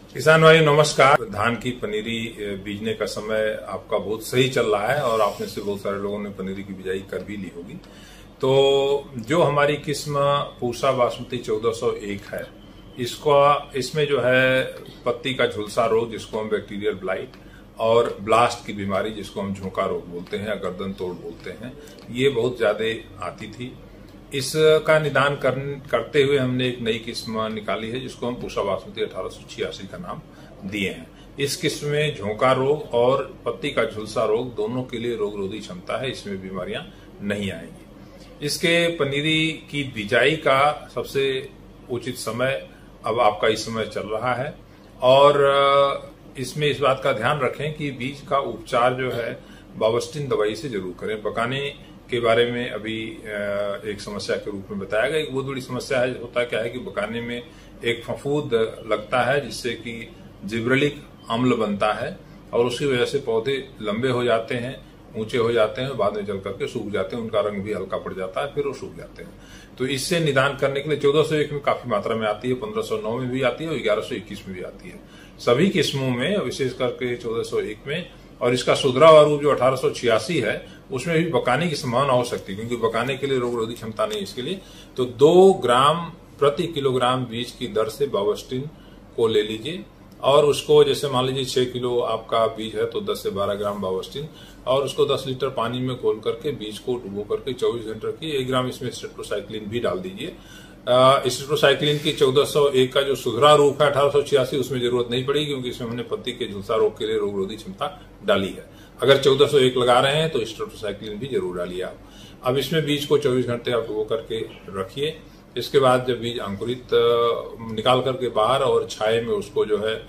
किसान भाई नमस्कार। धान की पनीरी बीजने का समय आपका बहुत सही चल रहा है और आप में से बहुत सारे लोगों ने पनीरी की बिजाई कर भी ली होगी। तो जो हमारी किस्म पूसा बासमती 1401 है, इसमें जो है पत्ती का झुलसा रोग जिसको हम बैक्टीरियल ब्लाइट और ब्लास्ट की बीमारी जिसको हम झोंका रोग बोलते हैं या गर्दन तोड़ बोलते हैं, ये बहुत ज्यादा आती थी। इसका निदान करते हुए हमने एक नई किस्म निकाली है जिसको हम पूसा बासमती 1886 का नाम दिए हैं। इस किस्म में झोंका रोग और पत्ती का झुलसा रोग दोनों के लिए रोग रोधी क्षमता है, इसमें बीमारियां नहीं आएंगी। इसके पनीरी की बिजाई का सबसे उचित समय अब आपका इस समय चल रहा है और इसमें इस बात का ध्यान रखें कि बीज का उपचार जो है बावस्टिन दवाई से जरूर करें। पकाने के बारे में अभी एक समस्या के रूप में बताया गया। एक बहुत बड़ी समस्या है, होता क्या है कि पकाने में एक फफूंद लगता है जिससे कि जिब्रेलिक अम्ल बनता है और उसकी वजह से पौधे लंबे हो जाते हैं, ऊंचे हो जाते हैं, बाद में जल करके सूख जाते हैं, उनका रंग भी हल्का पड़ जाता है, फिर वो सूख जाते हैं। तो इससे निदान करने के लिए 1401 में काफी मात्रा में आती है, 1509 में भी आती है और 1121 में भी आती है। सभी किस्मों में, विशेष करके 1401 में, और इसका सुधरा हुआ रूप जो 1886 है उसमें भी पकाने की संभावना हो सकती है, क्योंकि पकाने के लिए रोग रोधी क्षमता नहीं इसके लिए। तो 2 ग्राम प्रति किलोग्राम बीज की दर से बावस्टिन को ले लीजिए और उसको, जैसे मान लीजिए 6 किलो आपका बीज है तो 10 से 12 ग्राम बावस्टिन और उसको 10 लीटर पानी में घोल करके बीज को डुबो करके 24 घंटे रखिए। 1 ग्राम इसमें स्टेट्रोसाइक्लिन भी डाल दीजिए। स्टेट्रोसाइक्लिन की 1401 का जो सुधरा रूप है 1886 उसमें जरूरत नहीं पड़ेगी, क्योंकि इसमें हमने पत्ती के झुलसा रोग के लिए रोग रोधी क्षमता डाली है। अगर 1401 लगा रहे हैं तो स्टेट्रोसाइक्लिन भी जरूर डालिए आप। अब इसमें बीज को 24 घंटे आप डुबो करके रखिए। इसके बाद जब बीज अंकुरित निकाल करके बाहर और छाये में उसको जो है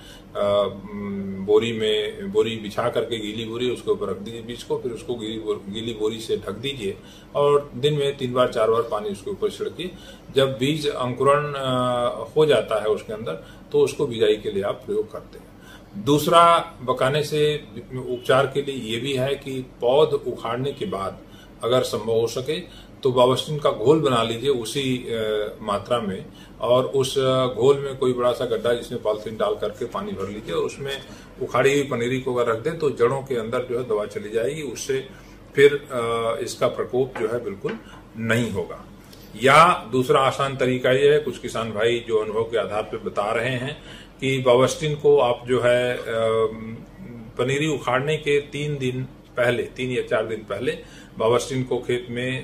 बोरी बिछा करके, गीली बोरी, उसके ऊपर रख दीजिए बीज को। फिर उसको गीली बोरी से ढक दीजिए और दिन में 3 बार 4 बार पानी उसके ऊपर छिड़किए। जब बीज अंकुरण हो जाता है उसके अंदर तो उसको बिजाई के लिए आप प्रयोग करते हैं। दूसरा पकाने से उपचार के लिए ये भी है कि पौध उखाड़ने के बाद अगर संभव हो सके तो बावस्टिन का घोल बना लीजिए उसी मात्रा में, और उस घोल में कोई बड़ा सा गड्ढा जिसमें पॉलिथीन डाल करके पानी भर लीजिए और उसमें उखाड़ी हुई पनीरी को अगर रख दें तो जड़ों के अंदर जो है दवा चली जाएगी, उससे फिर इसका प्रकोप जो है बिल्कुल नहीं होगा। या दूसरा आसान तरीका ये है, कुछ किसान भाई जो अनुभव के आधार पर बता रहे हैं कि बावस्टिन को आप जो है पनीरी उखाड़ने के 3 दिन पहले, 3 या 4 दिन पहले बावस्टिन को खेत में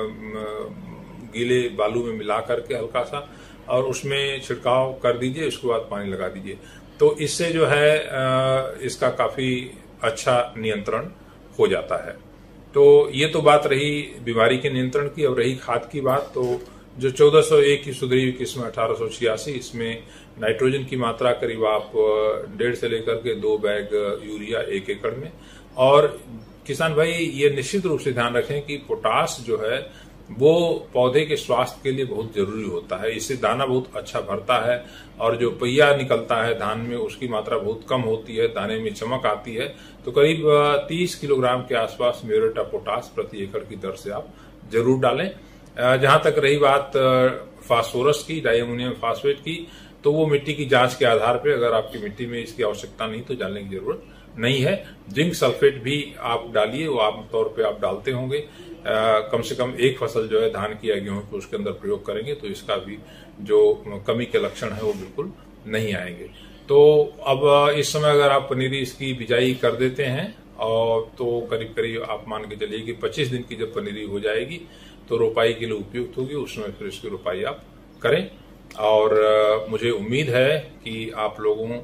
गीले बालू में मिला करके हल्का सा और उसमें छिड़काव कर दीजिए, उसके बाद पानी लगा दीजिए। तो इससे जो है इसका काफी अच्छा नियंत्रण हो जाता है। तो ये तो बात रही बीमारी के नियंत्रण की। अब रही खाद की बात, तो जो 1401 की सुधरी हुई किस्म 1886, इसमें नाइट्रोजन की मात्रा करीब आप 1.5 से लेकर के 2 बैग यूरिया 1 एकड़ में। और किसान भाई ये निश्चित रूप से ध्यान रखें कि पोटास जो है वो पौधे के स्वास्थ्य के लिए बहुत जरूरी होता है। इससे दाना बहुत अच्छा भरता है और जो पहिया निकलता है धान में उसकी मात्रा बहुत कम होती है, दाने में चमक आती है। तो करीब 30 किलोग्राम के आसपास म्यूरेट ऑफ पोटास प्रति एकड़ की दर से आप जरूर डालें। जहां तक रही बात फास्फोरस की, डाइअमोनियम फास्फेट की, तो वो मिट्टी की जांच के आधार पर, अगर आपकी मिट्टी में इसकी आवश्यकता नहीं तो डालने की जरूरत नहीं है। जिंक सल्फेट भी आप डालिए, वो आमतौर पे आप डालते होंगे। कम से कम एक फसल जो है धान की या गेहूं की उसके अंदर प्रयोग करेंगे तो इसका भी जो कमी के लक्षण है वो बिल्कुल नहीं आएंगे। तो अब इस समय अगर आप पनीरी इसकी बिजाई कर देते हैं और तो करीब करीब आप मान के चलिए कि 25 दिन की जब पनीरी हो जाएगी तो रोपाई के लिए उपयुक्त होगी। उस समय फिर इसकी रोपाई आप करें और मुझे उम्मीद है कि आप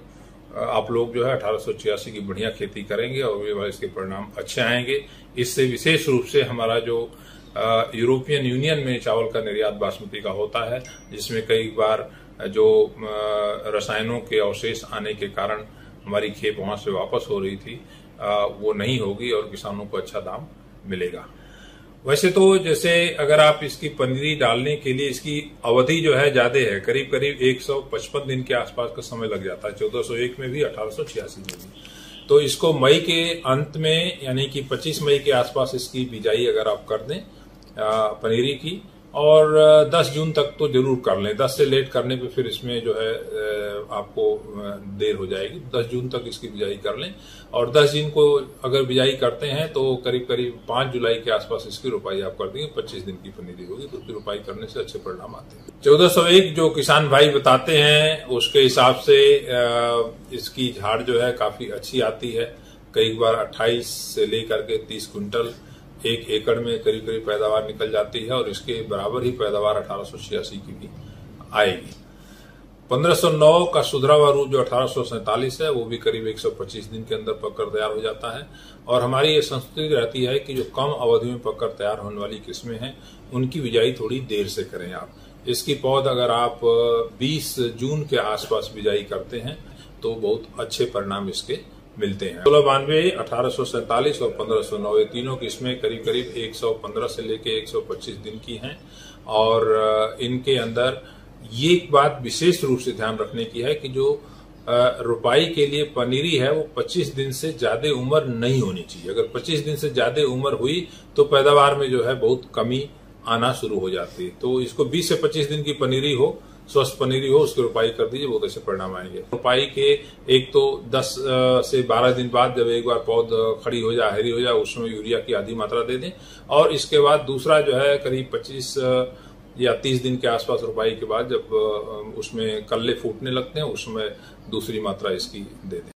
लोग जो है 1886 की बढ़िया खेती करेंगे और इसके परिणाम अच्छे आएंगे। इससे विशेष रूप से हमारा जो यूरोपियन यूनियन में चावल का निर्यात बासमती का होता है, जिसमें कई बार जो रसायनों के अवशेष आने के कारण हमारी खेप वहां से वापस हो रही थी, वो नहीं होगी और किसानों को अच्छा दाम मिलेगा। वैसे तो जैसे अगर आप इसकी पनीरी डालने के लिए इसकी अवधि जो है ज्यादा है, करीब करीब 155 दिन के आसपास का समय लग जाता है, 1401 में भी 1886 में भी। तो इसको मई के अंत में यानी कि 25 मई के आसपास इसकी बिजाई अगर आप कर दें पनीरी की, और 10 जून तक तो जरूर कर लें। 10 से लेट करने पे फिर इसमें जो है आपको देर हो जाएगी। 10 जून तक इसकी बिजाई कर लें और 10 जून को अगर बिजाई करते हैं तो करीब करीब 5 जुलाई के आसपास इसकी रोपाई आप कर देंगे। 25 दिन की पनीरी होगी तो उसकी रोपाई करने से अच्छे परिणाम आते हैं। 1401 जो किसान भाई बताते हैं उसके हिसाब से इसकी झाड़ जो है काफी अच्छी आती है। कई बार 28 से लेकर के 30 क्विंटल 1 एकड़ में करीब करीब पैदावार निकल जाती है और इसके बराबर ही पैदावार 1886 की भी आएगी। 1509 का सुधरा हुआ रूप जो 1847 है वो भी करीब 125 दिन के अंदर पककर तैयार हो जाता है। और हमारी ये संस्कृति रहती है कि जो कम अवधि में पककर तैयार होने वाली किस्में हैं उनकी बिजाई थोड़ी देर से करें आप। इसकी पौध अगर आप 20 जून के आसपास बिजाई करते हैं तो बहुत अच्छे परिणाम इसके मिलते हैं। 1692, 1847 और 1509 ये तीनों किस्में करीब करीब 115 से लेके 125 दिन की हैं और इनके अंदर ये एक बात विशेष रूप से ध्यान रखने की है कि जो रोपाई के लिए पनीरी है वो 25 दिन से ज्यादा उम्र नहीं होनी चाहिए। अगर 25 दिन से ज्यादा उम्र हुई तो पैदावार में जो है बहुत कमी आना शुरू हो जाती है। तो इसको 20 से 25 दिन की पनीरी हो, स्वस्थ पनीरी हो, उसकी रोपाई कर दीजिए, बहुत अच्छे परिणाम आएंगे। रोपाई के एक तो 10 से 12 दिन बाद जब एक बार पौध खड़ी हो जाए, हरी हो जाए, उसमें यूरिया की आधी मात्रा दे दें और इसके बाद दूसरा जो है करीब 25 या 30 दिन के आसपास रोपाई के बाद जब उसमें कल्ले फूटने लगते हैं उसमें दूसरी मात्रा इसकी दे दें।